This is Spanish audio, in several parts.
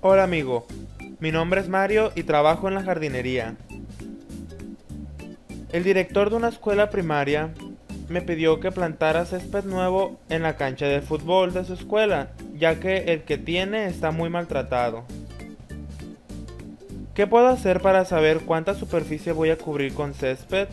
Hola amigo, mi nombre es Mario y trabajo en la jardinería. El director de una escuela primaria me pidió que plantara césped nuevo en la cancha de fútbol de su escuela, ya que el que tiene está muy maltratado. ¿Qué puedo hacer para saber cuánta superficie voy a cubrir con césped?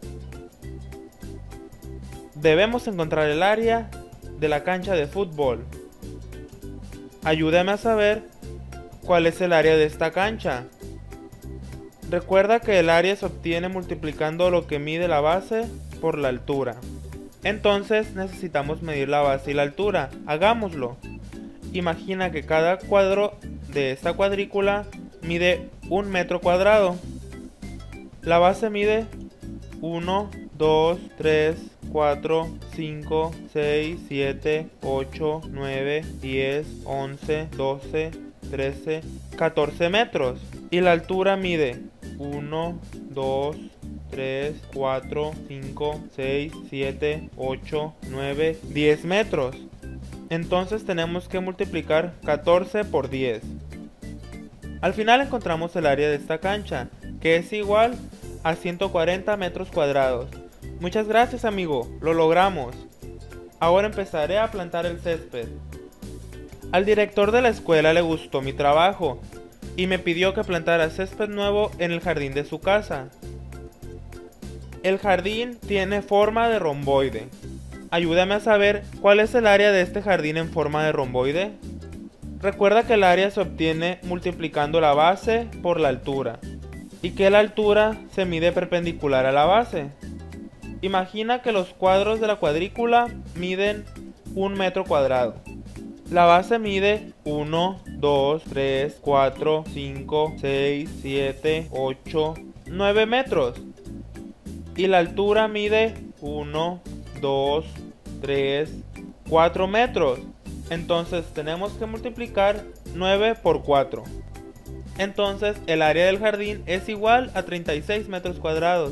Debemos encontrar el área de la cancha de fútbol. Ayúdame a saber cuál es el área de esta cancha. Recuerda que el área se obtiene multiplicando lo que mide la base por la altura. Entonces necesitamos medir la base y la altura. Hagámoslo. Imagina que cada cuadro de esta cuadrícula mide 1 metro cuadrado. La base mide 1, 2, 3, 4, 5, 6, 7, 8, 9, 10, 11, 12, 13, 14 metros. Y la altura mide 1, 2, 3, 4, 5, 6, 7, 8, 9, 10 metros. Entonces tenemos que multiplicar 14 por 10. Al final encontramos el área de esta cancha, que es igual a 140 metros cuadrados. Muchas gracias amigo, lo logramos. Ahora empezaré a plantar el césped. Al director de la escuela le gustó mi trabajo y me pidió que plantara césped nuevo en el jardín de su casa. El jardín tiene forma de romboide. Ayúdame a saber cuál es el área de este jardín en forma de romboide. Recuerda que el área se obtiene multiplicando la base por la altura y que la altura se mide perpendicular a la base. Imagina que los cuadros de la cuadrícula miden 1 metro cuadrado. La base mide 1, 2, 3, 4, 5, 6, 7, 8, 9 metros. Y la altura mide 1, 2, 3, 4 metros. Entonces tenemos que multiplicar 9 por 4. Entonces el área del jardín es igual a 36 metros cuadrados.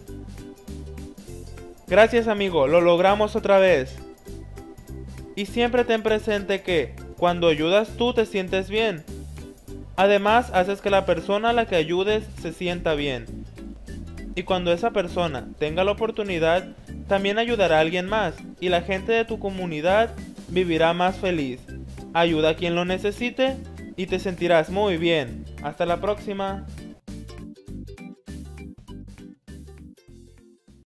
Gracias amigo, lo logramos otra vez. Y siempre ten presente que cuando ayudas tú te sientes bien. Además haces que la persona a la que ayudes se sienta bien. Y cuando esa persona tenga la oportunidad, también ayudará a alguien más. Y la gente de tu comunidad vivirá más feliz. Ayuda a quien lo necesite y te sentirás muy bien. Hasta la próxima.